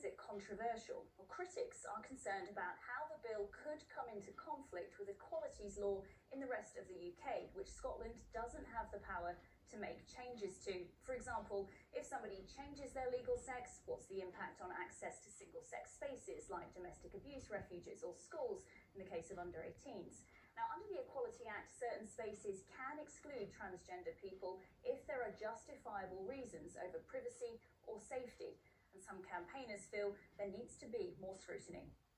is it controversial? Well, critics are concerned about how the bill could come into conflict with equalities law in the rest of the UK, which Scotland doesn't have the power to make changes to. For example, if somebody changes their legal sex, what's the impact on access to single-sex spaces like domestic abuse refuges or schools in the case of under 18s? Now, under the Equality Act, certain spaces can exclude transgender people if there are justifiable reasons over privacy or safety. And some campaigners feel there needs to be more scrutiny.